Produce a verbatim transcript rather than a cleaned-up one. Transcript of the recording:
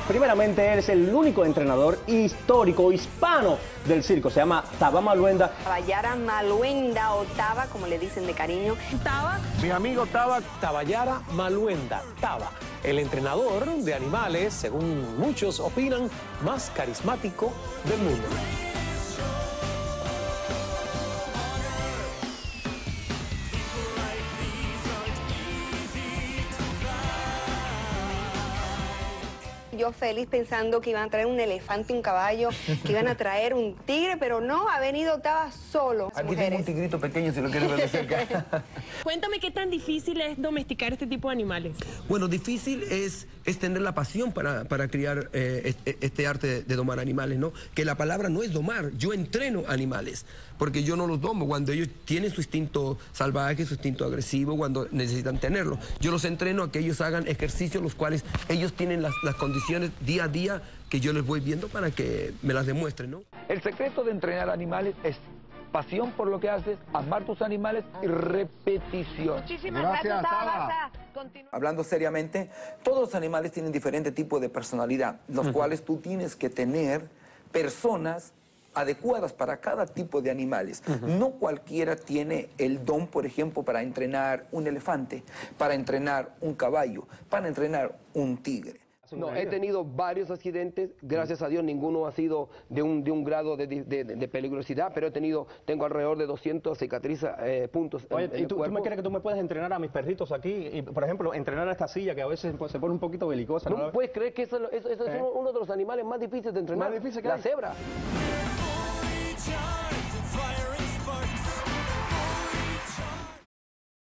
Primeramente, él es el único entrenador histórico hispano del circo. Se llama Taba Maluenda. Tabayara Maluenda o Taba, como le dicen de cariño. Taba. Mi amigo Taba. Tabayara Maluenda, Taba, el entrenador de animales, según muchos opinan, más carismático del mundo. Yo feliz pensando que iban a traer un elefante, un caballo, que iban a traer un tigre, pero no, ha venido Taba solo. Aquí tengo un tigrito pequeño si lo quieres ver de cerca. Cuéntame qué tan difícil es domesticar este tipo de animales. Bueno, difícil es, es tener la pasión para, para criar eh, este, este arte de, de domar animales, ¿no? Que la palabra no es domar, yo entreno animales, porque yo no los domo cuando ellos tienen su instinto salvaje, su instinto agresivo, cuando necesitan tenerlo. Yo los entreno a que ellos hagan ejercicios los cuales ellos tienen las, las condiciones día a día que yo les voy viendo para que me las demuestren, ¿no? El secreto de entrenar animales es pasión por lo que haces, amar tus animales y repetición. Muchísimas gracias, Taba. Hablando seriamente, todos los animales tienen diferente tipo de personalidad, los uh-huh. cuales tú tienes que tener personas adecuadas para cada tipo de animales. Uh-huh. No cualquiera tiene el don, por ejemplo, para entrenar un elefante, para entrenar un caballo, para entrenar un tigre. No, he tenido varios accidentes, gracias a Dios ninguno ha sido de un, de un grado de, de, de peligrosidad, pero he tenido, tengo alrededor de doscientos cicatrices, eh, puntos. Oye, en, en ¿y tú, el tú me crees que tú me puedes entrenar a mis perritos aquí? Y, por ejemplo, entrenar a esta silla que a veces pues, se pone un poquito belicosa. ¿No, ¿no? puedes creer que eso, eso, eso ¿Eh? es uno, uno de los animales más difíciles de entrenar? ¿Más difícil que la hay? cebra.